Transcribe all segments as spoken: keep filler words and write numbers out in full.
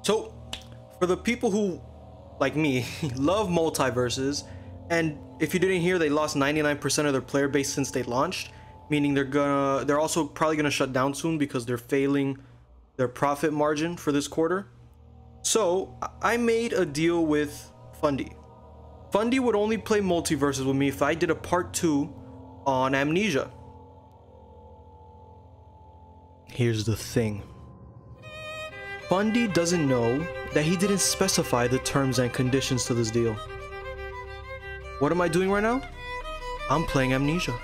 So, for the people who, like me, love multiverses, and if you didn't hear, they lost ninety-nine percent of their player base since they launched, meaning they're gonna, they're also probably gonna shut down soon because they're failing their profit margin for this quarter. So, I made a deal with Fundy. Fundy would only play multiverses with me if I did a part two on Amnesia. Here's the thing. Fundy doesn't know that he didn't specify the terms and conditions to this deal. What am I doing right now? I'm playing Amnesia.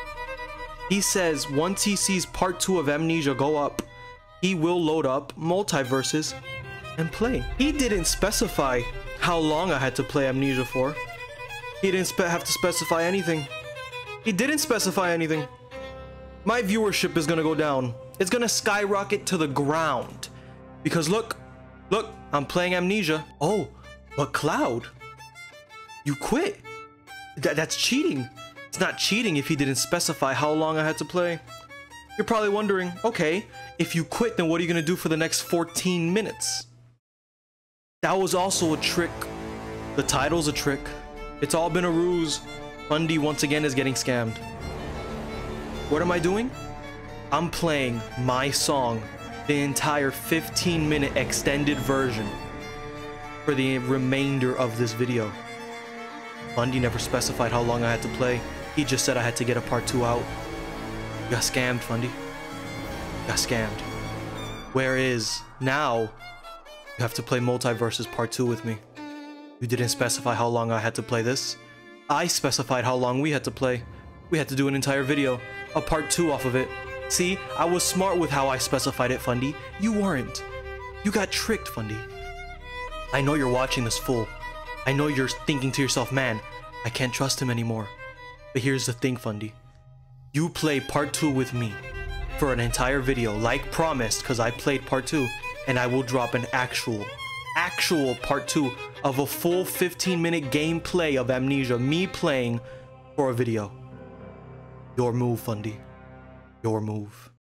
He says once he sees part two of Amnesia go up, he will load up multiverses and play. He didn't specify how long I had to play Amnesia for. He didn't spe- have to specify anything. He didn't specify anything. My viewership is gonna go down. It's gonna skyrocket to the ground. Because look, look, I'm playing Amnesia. Oh, but Cloud, you quit. Th- that's cheating. It's not cheating if he didn't specify how long I had to play. You're probably wondering, okay, if you quit, then what are you gonna do for the next fourteen minutes? That was also a trick. The title's a trick. It's all been a ruse. Fundy once again is getting scammed. What am I doing? I'm playing my song, the entire fifteen minute extended version for the remainder of this video. Fundy never specified how long I had to play. He just said I had to get a part two out. You got scammed, Fundy. You got scammed. Whereas now, you have to play Multiverses part two with me. You didn't specify how long I had to play this. I specified how long we had to play. We had to do an entire video, a part two off of it. See, I was smart with how I specified it, Fundy. You weren't. You got tricked, Fundy. I know you're watching this fool. I know you're thinking to yourself, man, I can't trust him anymore. But here's the thing, Fundy. You play part two with me for an entire video, like promised, because I played part two, and I will drop an actual, actual part two of a full fifteen minute gameplay of Amnesia, me playing for a video. Your move, Fundy. Your move.